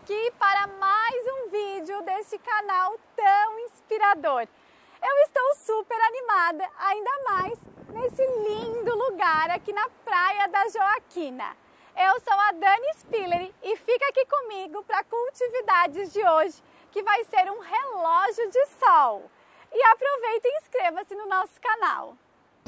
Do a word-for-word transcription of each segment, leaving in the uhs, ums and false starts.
aqui para mais um vídeo deste canal tão inspirador. Eu estou super animada, ainda mais nesse lindo lugar aqui na Praia da Joaquina. Eu sou a Dani Spiller e fica aqui comigo para a Cultividades de hoje, que vai ser um relógio de sol. E aproveita e inscreva-se no nosso canal.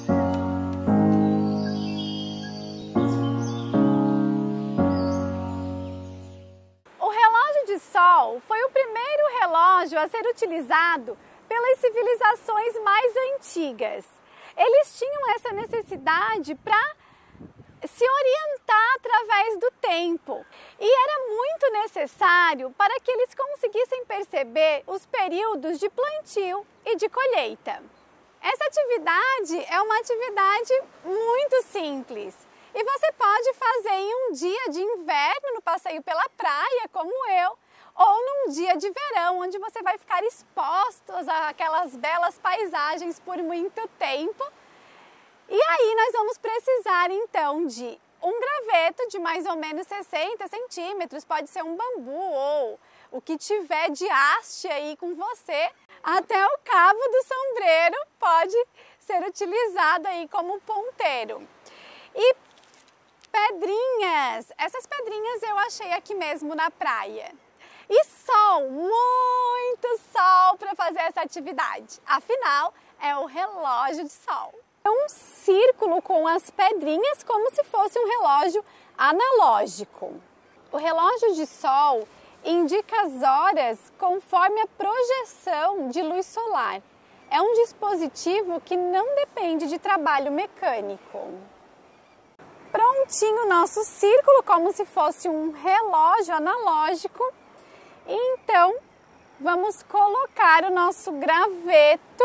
O relógio de sol foi o primeiro relógio a ser utilizado pelas civilizações mais antigas. Eles tinham essa necessidade para se orientar através do tempo. E era muito necessário para que eles conseguissem perceber os períodos de plantio e de colheita. Essa atividade é uma atividade muito simples. E você pode fazer em um dia de inverno no passeio pela praia, como eu, ou num dia de verão, onde você vai ficar exposto àquelas belas paisagens por muito tempo. E aí nós vamos precisar então de um graveto de mais ou menos sessenta centímetros, pode ser um bambu ou o que tiver de haste aí com você. Até o cabo do sombreiro pode ser utilizado aí como ponteiro. E pedrinhas, essas pedrinhas eu achei aqui mesmo na praia. E sol, muito sol para fazer essa atividade. Afinal, é o relógio de sol. É um círculo com as pedrinhas como se fosse um relógio analógico. O relógio de sol indica as horas conforme a projeção de luz solar. É um dispositivo que não depende de trabalho mecânico. Prontinho o nosso círculo, como se fosse um relógio analógico. Então, vamos colocar o nosso graveto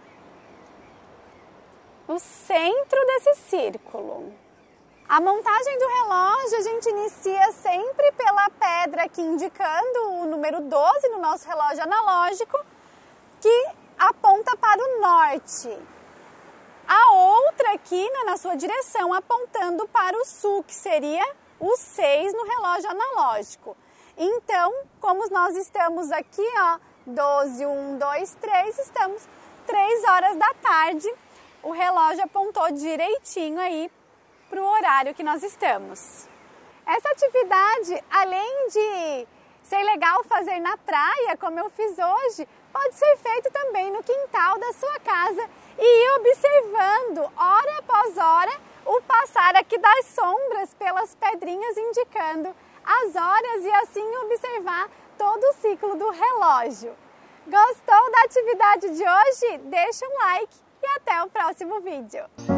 no centro desse círculo. A montagem do relógio a gente inicia sempre pela pedra aqui indicando o número doze no nosso relógio analógico, que aponta para o norte. A outra aqui né, na sua direção apontando para o sul, que seria o seis no relógio analógico. Então, como nós estamos aqui, ó, doze, um, dois, três, estamos três horas da tarde. O relógio apontou direitinho aí para o horário que nós estamos. Essa atividade, além de ser legal fazer na praia, como eu fiz hoje, pode ser feito também no quintal da sua casa e ir observando, hora após hora, o passar aqui das sombras pelas pedrinhas indicando as horas e assim observar todo o ciclo do relógio. Gostou da atividade de hoje? Deixa um like e até o próximo vídeo!